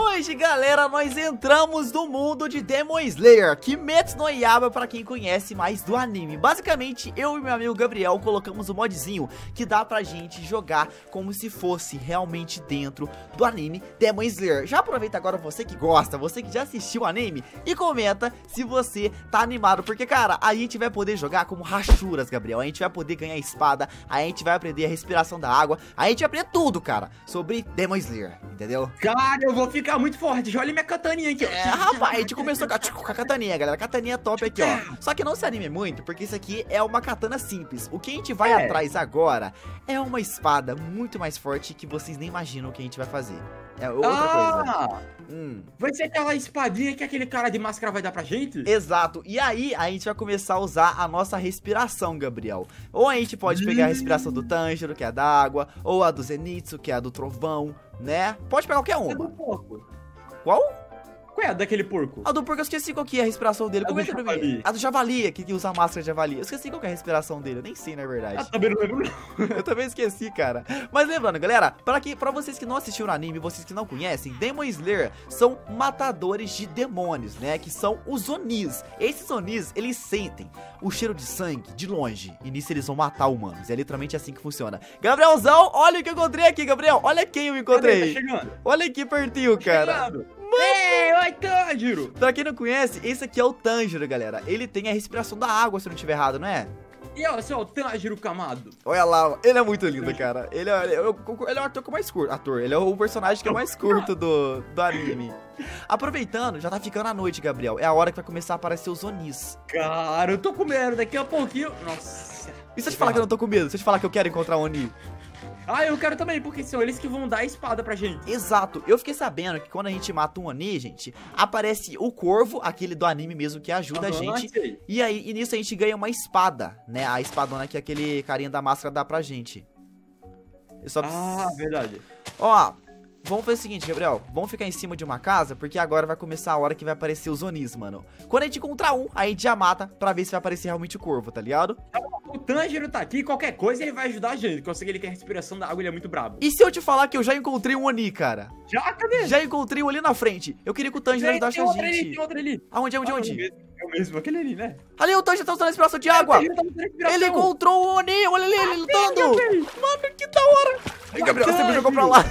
Hoje, galera, nós entramos no mundo de Demon Slayer, Kimetsu no Yaiba, pra quem conhece mais do anime. Basicamente, eu e meu amigo Gabriel colocamos um modzinho que dá pra gente jogar como se fosse realmente dentro do anime Demon Slayer. Já aproveita agora, você que gosta, você que já assistiu o anime, e comenta se você tá animado, porque, cara, a gente vai poder jogar como Hashuras, Gabriel. A gente vai poder ganhar espada, a gente vai aprender a respiração da água, a gente vai aprender tudo, cara, sobre Demon Slayer, entendeu? Cara, eu vou ficar muito forte. Olha minha kataninha aqui, ó. Rapaz, a gente começou com a kataninha, galera. A kataninha top aqui, ó. Só que não se anime muito, porque isso aqui é uma katana simples. O que a gente vai atrás agora é uma espada muito mais forte que vocês nem imaginam o que a gente vai fazer. É outra coisa. Vai ser aquela espadinha que aquele cara de máscara vai dar pra gente? Exato. E aí, a gente vai começar a usar a nossa respiração, Gabriel. Ou a gente pode pegar a respiração do Tanjiro, que é a da água, ou a do Zenitsu, que é a do trovão, né? Pode pegar qualquer uma. É do porco. Qual? Qual é a daquele porco? A do porco eu esqueci qual que é a respiração dele. Comenta pra mim. A do javali, que usa a máscara de javali. Eu esqueci qual que é a respiração dele. Eu nem sei, na verdade. Ah, também não lembro, não. Eu também esqueci, cara. Mas lembrando, galera, pra vocês que não assistiram o anime, vocês que não conhecem, Demon Slayer são matadores de demônios, né? Que são os Onis. Esses Onis, eles sentem o cheiro de sangue de longe. E nisso eles vão matar humanos. É literalmente assim que funciona. Gabrielzão, olha o que eu encontrei aqui, Gabriel. Olha quem eu encontrei. Tá chegando. Olha aqui pertinho, cara. Ei, oi, Tanjiro! Pra quem não conhece, esse aqui é o Tanjiro, galera. Ele tem a respiração da água, se eu não estiver errado, não é? E olha só, o Tanjiro Kamado. Olha lá, ele é muito lindo, cara. Ele é o ator que é mais curto. Ele é o personagem que é mais curto do anime. Aproveitando, já tá ficando a noite, Gabriel. É a hora que vai começar a aparecer os Onis. Cara, eu tô com medo. Daqui a pouquinho... Nossa. E se eu te falar que eu não tô com medo? Se eu te falar que eu quero encontrar um Oni? Ah, eu quero também, porque são eles que vão dar a espada pra gente. Exato, eu fiquei sabendo que quando a gente mata um Oni, gente, aparece o corvo, aquele do anime mesmo que ajuda a gente. Sei. E nisso a gente ganha uma espada, né? A espadona que aquele carinha da máscara dá pra gente. Verdade. Ó, vamos fazer o seguinte, Gabriel. Vamos ficar em cima de uma casa, porque agora vai começar a hora que vai aparecer os Onis, mano. Quando a gente encontrar um, a gente já mata pra ver se vai aparecer realmente o corvo, tá ligado? O Tanjiro tá aqui, qualquer coisa ele vai ajudar a gente. Porque eu sei que ele tem a respiração da água, ele é muito brabo. E se eu te falar que eu já encontrei um Oni, cara? Já? Cadê? Já encontrei um ali na frente. Eu queria que o Tanjiro ajudasse a gente. Tem outro ali. Aonde? É o mesmo, aquele ali, né? Ali, o Tanjiro tá usando a respiração de água. Ele encontrou o Oni, olha ele lutando. Mano, que da hora. Ai, Gabriel, você me jogou pra lá.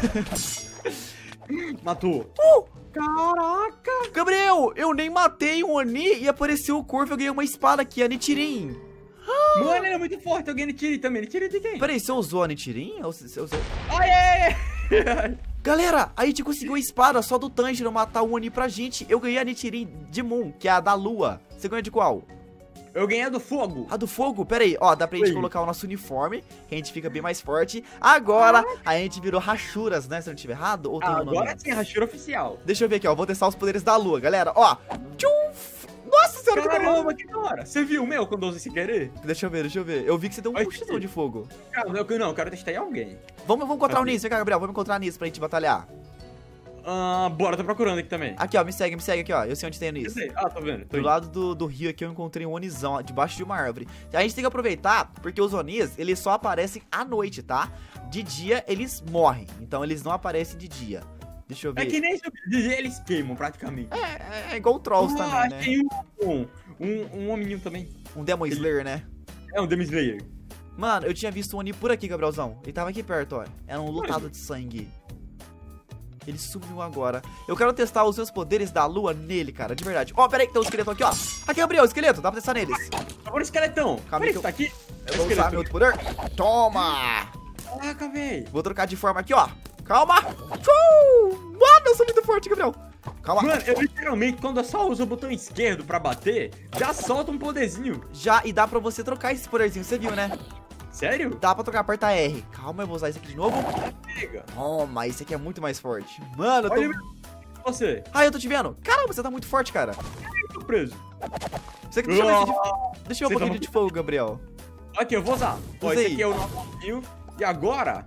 Matou. Caraca. Gabriel, eu nem matei um Oni e apareceu o corvo. Eu ganhei uma espada aqui, a Nichirin. Mano, ele é muito forte. Eu ganhei Nichirin também. Nichirin de quem? Peraí, você usou a Nichirin? Ou você usou... Ai. Galera, a gente conseguiu a espada só do Tanjiro matar o Oni pra gente. Eu ganhei a Nichirin de Moon, que é a da lua. Você ganhou de qual? Eu ganhei a do fogo. A do fogo? Pera aí, ó, dá pra gente colocar o nosso uniforme, que a gente fica bem mais forte. Agora, a gente virou Hashuras, né? Se eu não estiver errado, ou tem um nome? Agora sim, Hashura oficial. Deixa eu ver aqui, ó, vou testar os poderes da lua, galera, ó. Nossa senhora, caramba, que da hora. Você viu o meu quando eu usei sem querer? Deixa eu ver. Eu vi que você deu um puxão de fogo. Cara, eu quero testar em alguém. Vamos encontrar o Nis, vem cá, Gabriel, vamos encontrar o Nis pra gente batalhar. Bora, tô procurando aqui também. Aqui, ó, me segue aqui, ó. Eu sei onde tem o Nis. Tô vendo. Do lado do rio aqui eu encontrei um Onizão, ó, debaixo de uma árvore. A gente tem que aproveitar, porque os Onis, eles só aparecem à noite, tá? De dia, eles morrem. Então, eles não aparecem de dia. Deixa eu ver. É que nem de dia eles queimam, praticamente. É igual o Trolls também, né? Tem um hominho também. Um Demon Slayer, né? É um Demon Slayer. Mano, eu tinha visto um Oni por aqui, Gabrielzão. Ele tava aqui perto, ó. Era um lutado de sangue. Ele sumiu agora. Eu quero testar os meus poderes da lua nele, cara, de verdade. Ó, pera aí que tem um esqueleto aqui, ó. Aqui, Gabriel, esqueleto, dá pra testar neles. Agora o esqueletão. Calma aí que tá aqui. Eu vou usar meu outro poder. Toma! Caraca, velho. Vou trocar de forma aqui, ó. Calma. Mano, eu sou muito forte, Gabriel. Calma. Mano, eu literalmente, quando eu só uso o botão esquerdo pra bater, já solta um poderzinho. Já, e dá pra você trocar esse poderzinho, você viu, né? Sério? Dá pra trocar, aperta R. Calma, eu vou usar isso aqui de novo. Pega. Toma, esse aqui é muito mais forte. Mano, eu tô... Você. Ah, eu tô te vendo. Caramba, você tá muito forte, cara. Eu tô preso. Você que deixa eu ver esse de... Deixa eu ver um pouquinho de fogo, Gabriel. Aqui, eu vou usar. Ó, esse aqui é o nosso pouquinho. E agora...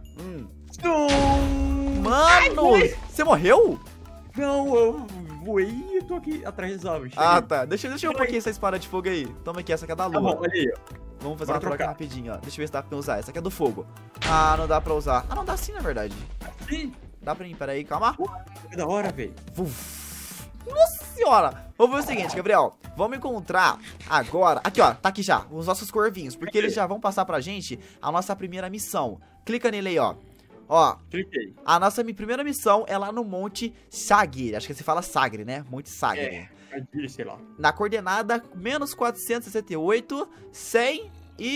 Mano, você morreu? Não, eu voei e eu tô aqui atrás das árvores. Ah, tá. Deixa eu ver um pouquinho essa espada de fogo aí. Toma aqui, essa aqui é da lua. Tá bom, olha aí, ó. Vamos fazer uma troca rapidinho, ó. Deixa eu ver se dá pra usar. Essa aqui é do fogo. Ah, não dá pra usar. Ah, não dá sim, na verdade. Sim. Dá pra mim, peraí, calma. Que da hora, velho. Nossa senhora. Vamos ver o seguinte, Gabriel. Vamos encontrar agora. Aqui, ó. Tá aqui já. Os nossos corvinhos. Porque eles já vão passar pra gente a nossa primeira missão. Clica nele aí, ó. Ó. Cliquei. A nossa primeira missão é lá no Monte Sagre. Acho que se fala Sagre, né? Monte Sagre. Sei lá. Na coordenada menos 468, 100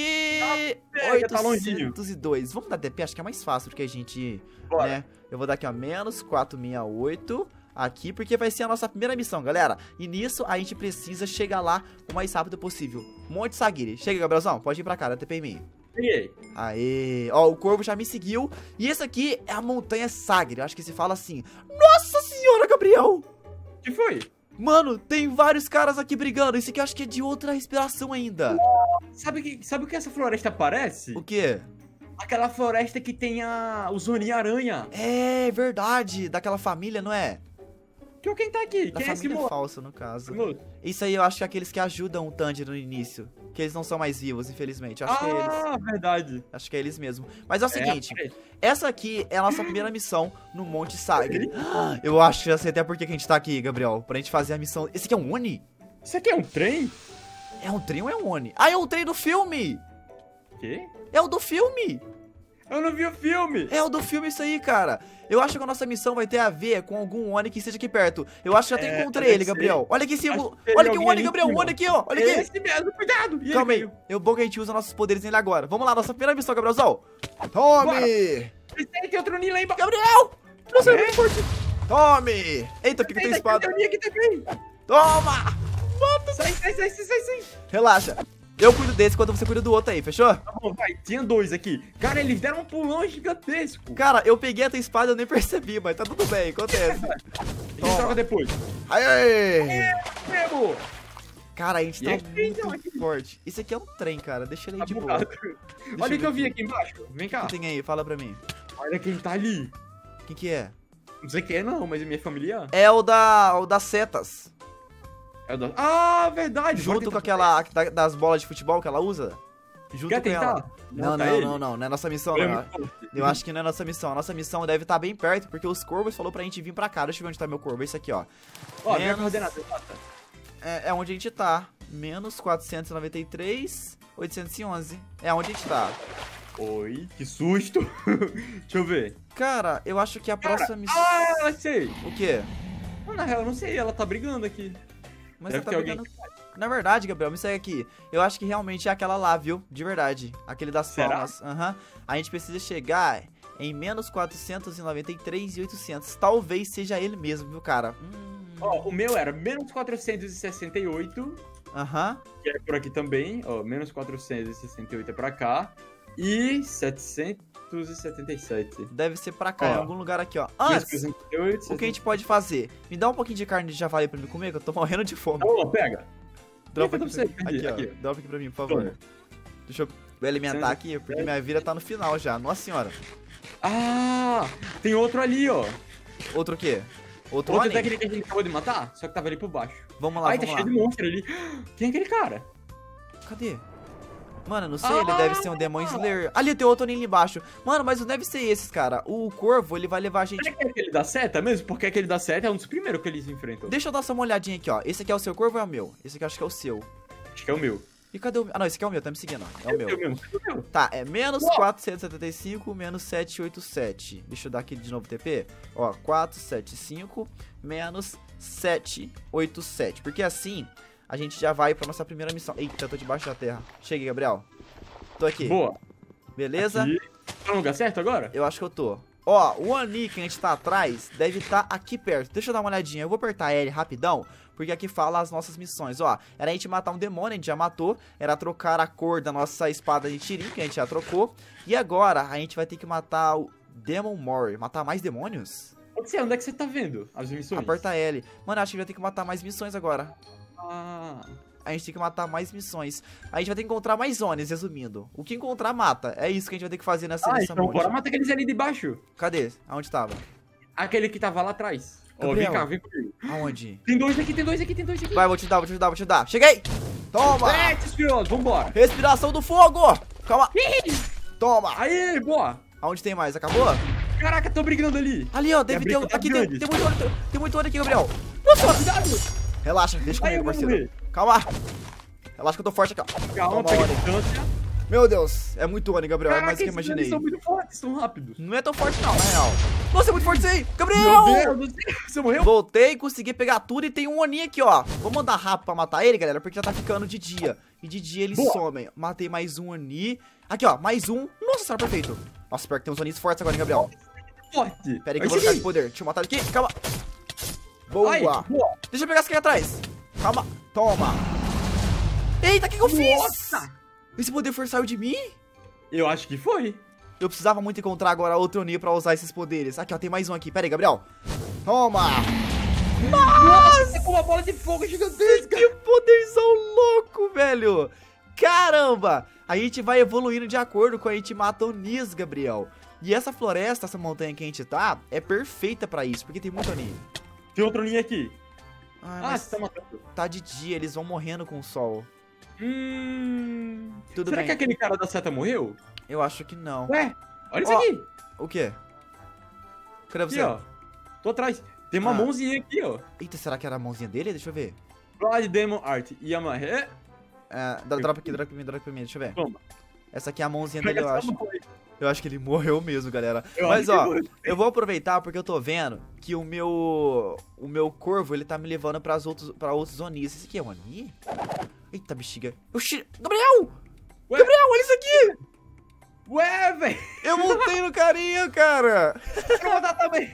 e tá longinho. 802. Vamos dar DP, acho que é mais fácil do que a gente, Bora. né? Eu vou dar aqui, ó, menos 468 aqui, porque vai ser a nossa primeira missão, galera. E nisso a gente precisa chegar lá o mais rápido possível. Monte Sagre. Chega, Gabrielzão, pode ir pra cá, dá TP em mim. Cheguei. Aê, ó, o corvo já me seguiu. E esse aqui é a Montanha Sagre, acho que se fala assim. Nossa senhora, Gabriel! O que foi? Mano, tem vários caras aqui brigando. Esse aqui eu acho que é de outra respiração ainda. Sabe o que essa floresta parece? O quê? Aquela floresta que tem os Oni-Aranha. É verdade, daquela família, não é? Quem tá aqui? Da Quem é esse família moço? falsa, no caso. Moço? Isso aí eu acho que é aqueles que ajudam o Tanjiro no início. Que eles não são mais vivos, infelizmente. Eu acho que é eles. Verdade. Acho que é eles mesmo. Mas é o seguinte, essa aqui é a nossa primeira missão no Monte Sagre. Eu acho que já sei até por que a gente tá aqui, Gabriel. Pra gente fazer a missão. Esse aqui é um Oni? Isso aqui é um trem? É um trem ou é um Oni? Ah, é o trem do filme! Quê? É o do filme! Eu não vi o filme. É o do filme isso aí, cara. Eu acho que a nossa missão vai ter a ver com algum Oni que esteja aqui perto. Eu acho que já até encontrei ele, Gabriel. Olha aqui em cima. Olha aqui o Oni, Gabriel. O Oni aqui, ó. Olha aqui. Esse mesmo, cuidado. Calma aí. É bom que a gente usa nossos poderes nele agora. Vamos lá, nossa primeira missão, Gabrielzão. Tome! Tem outro Oni lá embaixo. Gabriel! Nossa, é muito forte. Tome! Eita, aqui tem espada. Aqui também. Toma! Sai. Relaxa. Eu cuido desse enquanto você cuida do outro aí, fechou? Tá bom, vai. Tinha dois aqui. Cara, eles deram um pulão gigantesco. Cara, eu peguei a tua espada e eu nem percebi, mas tá tudo bem, acontece. A gente troca depois. Aê! Mesmo. Cara, a gente tá então, muito forte. Isso aqui é um trem, cara. Deixa ele aí de boa. Olha o eu que eu ver vi aqui embaixo. Vem cá. O que tem aí? Fala pra mim. Olha quem tá ali. Quem que é? Não sei quem é não, mas é minha familiar. É o das setas. É o da... Ah, verdade. Junto com aquela das bolas de futebol que ela usa. Junto Quer com ela. tentar? Não é nossa missão, não. Eu acho que não é nossa missão. A nossa missão deve estar bem perto, porque os corvos falou pra gente vir pra cá. Deixa eu ver onde tá meu corvo. Esse aqui, ó. Ó, minha coordenada. É onde a gente tá. Menos 493, 811. É onde a gente tá. Oi, que susto. Deixa eu ver. Cara, eu acho que a próxima missão... Ah, eu sei. O quê? Não, na real, eu não sei. Ela tá brigando aqui. Mas Deve você tá ter brigando... Na verdade, Gabriel, me segue aqui. Eu acho que realmente é aquela lá, viu? De verdade. Aquele das Será? palmas. Aham. A gente precisa chegar em menos 493 e 800. Talvez seja ele mesmo, viu, cara? Ó, o meu era menos 468. Aham. Que é por aqui também. Ó, menos 468 é pra cá. E 777. Deve ser pra cá, Ó. em algum lugar aqui, ó. Antes, 368, o que a gente pode fazer? Me dá um pouquinho de carne de javali pra me comer, que eu tô morrendo de fome. Ó, pega. Dropa Eita, aqui, pra você, pra mim. Aqui, ó. aqui. Dropa aqui pra mim, por favor. Toma. Deixa eu me alimentar aqui, porque minha vida tá no final já. Nossa senhora. Ah, tem outro ali, ó. Outro o quê? Outro Outro Oni? daquele que a gente acabou de matar, só que tava ali por baixo. Vamos lá, Ai, tá vamos cheio lá. de monstro ali. Quem é aquele cara? Cadê? Mano, não sei, ele deve ser um Demon Slayer. Ali tem outro ali embaixo. Mano, mas não deve ser esses, cara. O corvo, ele vai levar a gente... Será que é aquele da seta mesmo? Porque aquele da seta é um dos primeiros que eles enfrentam. Deixa eu dar só uma olhadinha aqui, ó. Esse aqui é o seu corvo ou é o meu? Esse aqui eu acho que é o seu. Acho que é o meu. E cadê o meu? Ah, não, esse aqui é o meu, tá me seguindo, ó. É o meu. mesmo. É o meu. Tá, é menos 475, menos 787. Deixa eu dar aqui de novo TP. Ó, 475, menos 787. Porque assim, a gente já vai pra nossa primeira missão. Eita, eu tô debaixo da terra. Cheguei, Gabriel. Tô aqui. Boa. Beleza? Aqui. Tá no lugar certo agora? Eu acho que eu tô. Ó, o Oni que a gente tá atrás deve estar aqui perto. Deixa eu dar uma olhadinha. Eu vou apertar L rapidão, porque aqui fala as nossas missões. Ó, era a gente matar um demônio, a gente já matou. Era trocar a cor da nossa espada de tirim, que a gente já trocou. E agora a gente vai ter que matar o Demon Mori. Matar mais demônios? Onde é que você tá vendo as missões? Aperta L. Mano, acho que vai ter que matar mais missões agora. Ah... A gente tem que matar mais missões. A gente vai ter que encontrar mais zones, resumindo. O que encontrar, mata. É isso que a gente vai ter que fazer nessa missão. Então bora matar aqueles ali de baixo. Cadê? Aonde tava? Aquele que tava lá atrás. Ó, vem cá, vem comigo. Aonde? Tem dois aqui, tem dois aqui, tem dois aqui. Vai, vou te dar, vou te dar, vou te dar. Cheguei! Toma! Espioso, vambora. Respiração do fogo! Calma! Toma! Aí, boa. Aonde tem mais? Acabou? Caraca, tô brigando ali. Ali, ó, deve ter... briga tá Aqui grande. tem muito olho aqui, Gabriel. Nossa, Cuidado. relaxa, deixa Aí, comigo, eu vou parceiro. morrer. Calma. Relaxa que eu tô forte aqui, ó. Calma, Toma, pega Oni. distância. Meu Deus, é muito Oni, Gabriel, é Caraca, mais do que eu esses imaginei. Onis são muito fortes, são rápidos. Não é tão forte não, na real. Nossa, é muito forte isso aí. Meu Gabriel! Deus do céu. Você morreu? Voltei, consegui pegar tudo e tem um Oni aqui, ó. Vamos andar rápido pra matar ele, galera, porque já tá ficando de dia. E de dia eles Boa. somem. Matei mais um Oni. Aqui, ó, mais um. Nossa senhora, perfeito. Nossa, pior que tem uns Onis fortes agora, hein, Gabriel. Forte. Pera aí que eu vou ficar de poder. Deixa eu matar ele aqui, calma. Boa. Ai, boa. Deixa eu pegar essa aqui atrás. Calma, toma. Eita, o que eu fiz? Nossa. Esse poder foi saiu de mim? Eu acho que foi. Eu precisava muito encontrar agora outro Oni pra usar esses poderes. Aqui, ó, tem mais um aqui. Pera aí, Gabriel. Toma. Nossa, com uma bola de fogo gigantesca. Que poderzão louco, velho. Caramba. A gente vai evoluindo de acordo com a gente mata Onis, Gabriel. E essa floresta, essa montanha que a gente tá, é perfeita pra isso, porque tem muito Oni. Tem outro ninho aqui. Mas Você tá matando. tá de dia, eles vão morrendo com o sol. Tudo Será bem. que aquele cara da seta morreu? Eu acho que não. Ué, olha isso Ó, aqui. O quê? Cadê Aqui, você? ó. Tô atrás. Tem uma Ah. mãozinha aqui, ó. Eita, será que era a mãozinha dele? Deixa eu ver. Blood Demon Art. Yamaha. Dropa aqui, dropa pra mim, deixa eu ver. Toma. Essa aqui é a mãozinha Pega dele, eu essa acho. mão aí. Eu acho que ele morreu mesmo, galera. Eu Mas, acho que ó, morreu. eu vou aproveitar porque eu tô vendo que o meu corvo, ele tá me levando pra outros Onis. Esse aqui é um Oni? Eita, bexiga. Oxi, Gabriel! Ué? Gabriel, olha isso aqui! Ué, velho. Eu montei no carinha, cara! Quero matar também.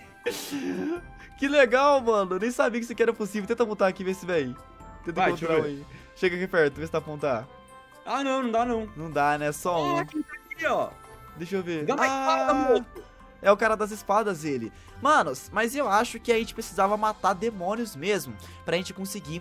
Que legal, mano. Eu nem sabia que isso aqui era possível. Tenta montar aqui, vê se vem. Tenta Vai, encontrar deixa eu um aí. Chega aqui perto, vê se tá apontar. Ah, não, não dá não. Não dá, né? Só um. Aqui, ó. Deixa eu ver. Dá uma espada, moço. É o cara das espadas, ele. Manos, mas eu acho que a gente precisava matar demônios mesmo, pra gente conseguir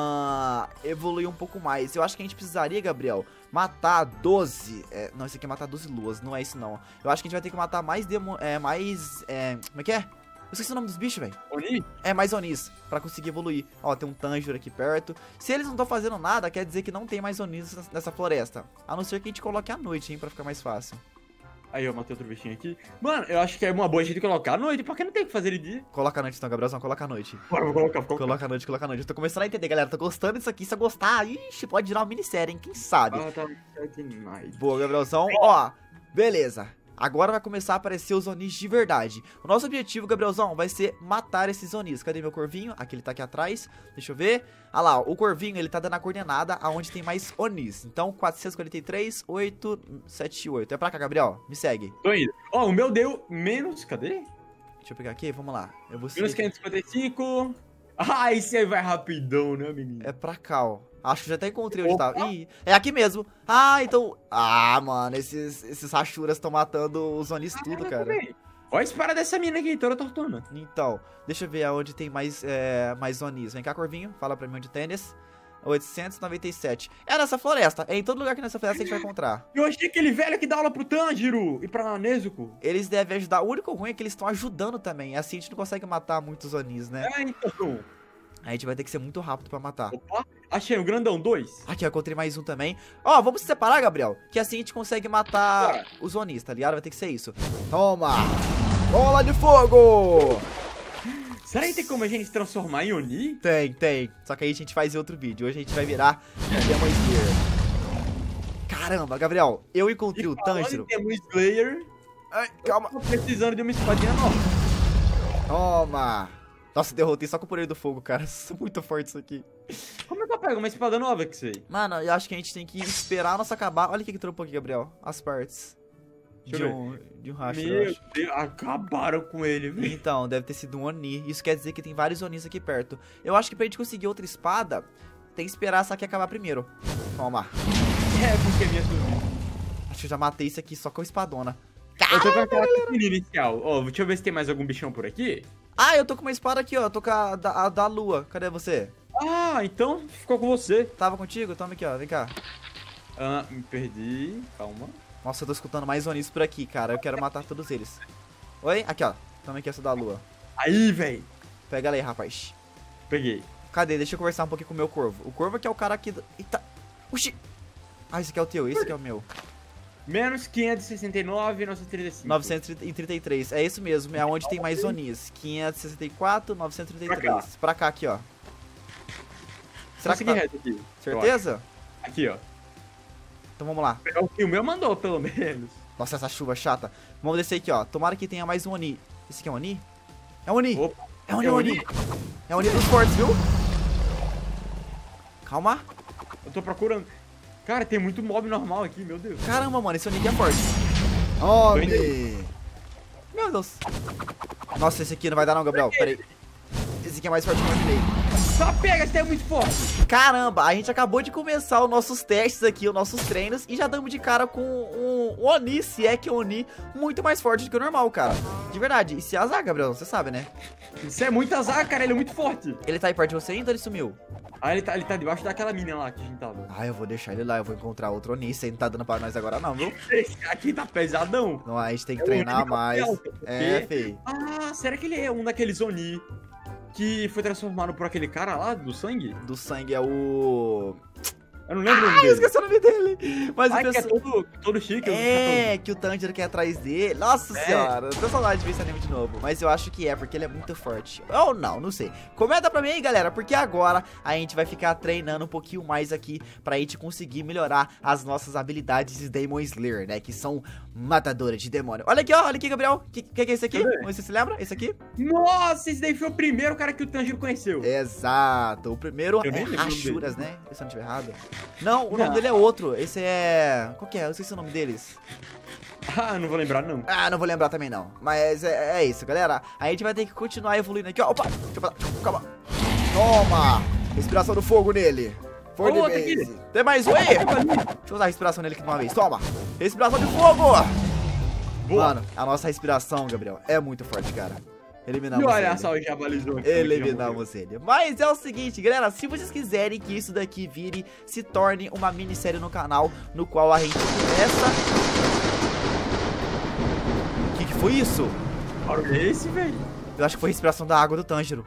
evoluir um pouco mais. Eu acho que a gente precisaria, Gabriel, matar 12... não, esse aqui é matar 12 luas, não é isso não. Eu acho que a gente vai ter que matar mais demônios... como é que é? Eu esqueci o nome dos bichos, velho. Oni? É, mais Onis, pra conseguir evoluir. Ó, tem um Tanjiro aqui perto. Se eles não estão fazendo nada, quer dizer que não tem mais Onis nessa floresta. A não ser que a gente coloque à noite, hein, pra ficar mais fácil. Aí, eu matei outro bichinho aqui. Mano, eu acho que é uma boa a gente colocar à noite, porque não tem o que fazer de dia. Coloca à noite então, Gabrielzão, coloca à noite. Bora, vou colocar, Coloca à noite, coloca à noite. Eu tô começando a entender, galera. Tô gostando disso aqui. Se eu gostar, ixi, pode virar uma minissérie, hein? Quem sabe? Ah, tá. Night. Boa, Gabrielzão. Ó, beleza. Agora vai começar a aparecer os Onis de verdade. O nosso objetivo, Gabrielzão, vai ser matar esses Onis. Cadê meu corvinho? Aqui ele tá aqui atrás. Deixa eu ver. Ah lá, o corvinho, ele tá dando a coordenada aonde tem mais Onis. Então, 443, 8, 7, 8. É pra cá, Gabriel. Me segue. Tô indo. Ó, o meu deu menos... Cadê? Deixa eu pegar aqui, vamos lá. Eu vou Menos seguir. 555. Ah, esse aí vai rapidão, né, menino? É pra cá, ó. Acho que já até encontrei onde tava. Ih, é aqui mesmo. Ah, então... Ah, mano, esses rachuras estão matando os Onis tudo, cara. Olha a espada dessa mina aqui, toda tortona. Então, deixa eu ver aonde tem mais Onis. Vem cá, Corvinho, fala pra mim onde tem eles. 897. É nessa floresta. É em todo lugar que nessa floresta a gente vai encontrar. Eu achei aquele velho que dá aula pro Tanjiro e pra Nezuko. Eles devem ajudar. O único ruim é que eles estão ajudando também. Assim a gente não consegue matar muitos Onis, né? É, então. A gente vai ter que ser muito rápido pra matar. Opa, achei o grandão 2. Aqui, ó, encontrei mais um também. Ó, vamos se separar, Gabriel. Que assim a gente consegue matar Bora. os Onis, tá ligado? Vai ter que ser isso. Toma! Bola de fogo! Será que tem como a gente se transformar em Oni? Tem. Só que aí a gente faz em outro vídeo. Hoje a gente vai virar Demon Slayer. Caramba, Gabriel, eu encontrei o Tanjiro. Temos Slayer. Ai, calma. Tô precisando de uma espadinha nova. Toma. Nossa, derrotei só com o poder do fogo, cara. Isso é muito forte isso aqui. Como é que eu pego uma espada nova que sei? Mano, eu acho que a gente tem que esperar a nossa acabar. Olha o que tropou aqui, Gabriel. As partes. Deixa eu De um racho, eu Meu acho. Deus, acabaram com ele, velho. Então, deve ter sido um Oni. Isso quer dizer que tem vários Onis aqui perto. Eu acho que pra gente conseguir outra espada, tem que esperar essa aqui acabar primeiro. Toma. É, porque minha subiu. Acho que eu já matei isso aqui só com a espadona. Eu tô com aquela pequenina inicial. Ó, deixa eu ver se tem mais algum bichão por aqui. Ah, eu tô com uma espada aqui, ó. Eu tô com a da lua. Cadê você? Ah, então ficou com você. Tava contigo? Toma aqui, ó. Vem cá. Ah, me perdi. Calma. Nossa, eu tô escutando mais Onis por aqui, cara. Eu quero matar todos eles. Oi? Aqui, ó. Toma aqui essa da lua. Aí, velho. Pega ela aí, rapaz. Peguei. Cadê? Deixa eu conversar um pouquinho com o meu corvo. O corvo aqui é o cara aqui... Eita. Oxi. Ah, esse aqui é o teu. Esse aqui é o meu. Menos 569, 935. 933, é isso mesmo, é onde tem mais Onis. 564, 933. Pra cá, aqui, ó. Será que tá... reto aqui. Certeza? Aqui, ó. Então vamos lá. É o que o meu mandou, pelo menos. Nossa, essa chuva chata. Vamos descer aqui, ó. Tomara que tenha mais um Oni. Esse aqui é um Oni? É um Oni. Opa. É um Oni. É um Oni dos fortes, viu? Calma. Eu tô procurando. Cara, tem muito mob normal aqui, meu Deus. Caramba, mano, esse Oni aqui é forte. Homem. Meu Deus. Nossa, esse aqui não vai dar não, Gabriel. Pera aí. Esse aqui é mais forte que eu imaginei. Só pega, esse daí é muito forte. Caramba, a gente acabou de começar os nossos testes aqui, os nossos treinos, e já damos de cara com um Oni, se é que é um Oni, muito mais forte do que o normal, cara. De verdade. E se azar, Gabriel, você sabe, né? Isso é muito azar, cara, ele é muito forte. Ele tá aí perto de você ainda ou ele sumiu? Ah, ele tá debaixo daquela mina lá que a gente tava. Ah, eu vou deixar ele lá, eu vou encontrar outro Oni, isso aí não tá dando pra nós agora não, viu? Esse aqui tá pesadão. Não, a gente tem que treinar mais. É, fei. Ah, será que ele é um daqueles Oni que foi transformado por aquele cara lá, do sangue? Do sangue é o... Eu não lembro o nome eu dele. esqueci o nome dele. Mas o Que é pessoal... todo chique. É, que o Tanjiro quer atrás dele. Nossa senhora, eu tô saudade de ver esse anime de novo. Mas eu acho que é, porque ele é muito forte. Ou não sei. Comenta pra mim aí, galera, porque agora a gente vai ficar treinando um pouquinho mais aqui pra gente conseguir melhorar as nossas habilidades de Demon Slayer, né? Que são matadoras de demônio. Olha aqui, ó, olha aqui, Gabriel. Que é esse aqui? Você se lembra? Esse aqui? Nossa, esse daí foi o primeiro cara que o Tanjiro conheceu. Exato. O primeiro Eu nem é lembro Ashuras, né? Se eu não estiver errado. Não, o nome dele é outro. Esse é... Qual que é? Eu esqueci o nome deles. Ah, não vou lembrar, não. Ah, não vou lembrar também, não. Mas é isso, galera. A gente vai ter que continuar evoluindo aqui, ó. Opa! Calma. Toma! Respiração do fogo nele. Foi de vez. Tem mais um aí? Deixa eu usar a respiração nele aqui de uma vez. Toma! Respiração de fogo! Boa. Mano, a nossa respiração, Gabriel, é muito forte, cara. Eliminamos ele. Olha só, já balizou aqui. Eliminamos ele. Mas é o seguinte, galera, se vocês quiserem que isso daqui vire, se torne uma minissérie no canal, no qual a gente começa... O que foi isso? Olha esse, velho. Eu acho que foi a respiração da água do Tanjiro.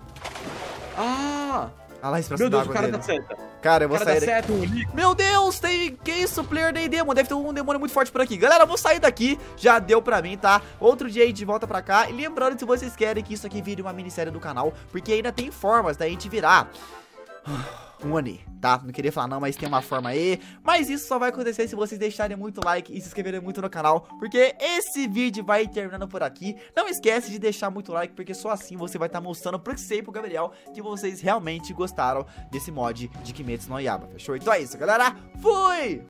Ah! Olha lá a respiração Meu Deus, da o água cara dele. tá certo. Cara, eu vou sair daqui. Certo, Meu Deus, tem... Que isso, player day demon? Deve ter um demônio muito forte por aqui. Galera, eu vou sair daqui. Já deu pra mim, tá? Outro dia a gente volta pra cá. E lembrando, se vocês querem que isso aqui vire uma minissérie do canal, porque ainda tem formas da gente virar... um Oni, tá? Não queria falar não, mas tem uma forma aí. Mas isso só vai acontecer se vocês deixarem muito like e se inscreverem muito no canal, porque esse vídeo vai terminando por aqui. Não esquece de deixar muito like, porque só assim você vai estar mostrando pro Sei e pro Gabriel que vocês realmente gostaram desse mod de Kimetsu no Yaiba, fechou? Então é isso, galera. Fui!